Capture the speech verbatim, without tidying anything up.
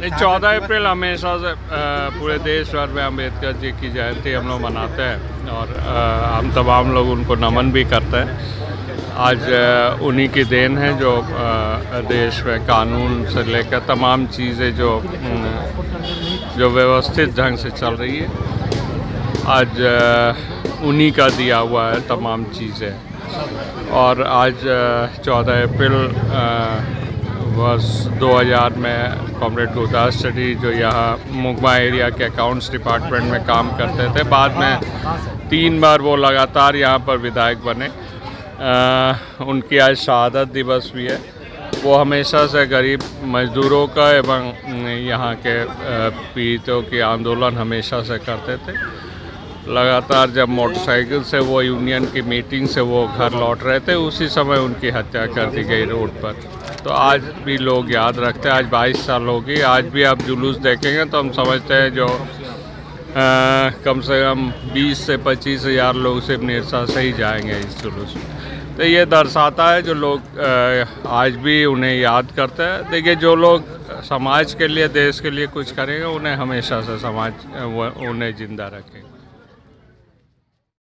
चौदह अप्रैल हमेशा से पूरे देश भर में अम्बेडकर जी की जयंती हम लोग मनाते हैं और हम तमाम लोग उनको नमन भी करते हैं। आज उन्हीं की देन है जो देश में कानून से लेकर तमाम चीज़ें जो जो व्यवस्थित ढंग से चल रही है, आज उन्हीं का दिया हुआ है तमाम चीज़ें। और आज चौदह अप्रैल वर्ष दो हज़ार में कॉमरेड गुरदास चौधरी जो यहाँ मुगमा एरिया के अकाउंट्स डिपार्टमेंट में काम करते थे, बाद में तीन बार वो लगातार यहाँ पर विधायक बने। आ, उनकी आज शहादत दिवस भी है। वो हमेशा से गरीब मजदूरों का एवं यहाँ के पीड़ितों के आंदोलन हमेशा से करते थे। लगातार जब मोटरसाइकिल से वो यूनियन की मीटिंग से वो घर लौट रहे थे, उसी समय उनकी हत्या कर दी गई रोड पर। तो आज भी लोग याद रखते हैं। आज बाईस साल हो गई, आज भी आप जुलूस देखेंगे तो हम समझते हैं जो आ, कम से कम बीस से पच्चीस हज़ार लोग सिर्फ निरसा से ही जाएंगे इस जुलूस में। तो ये दर्शाता है जो लोग आ, आज भी उन्हें याद करते हैं। देखिए, जो लोग समाज के लिए, देश के लिए कुछ करेंगे, उन्हें हमेशा से समाज उन्हें ज़िंदा रखेंगे।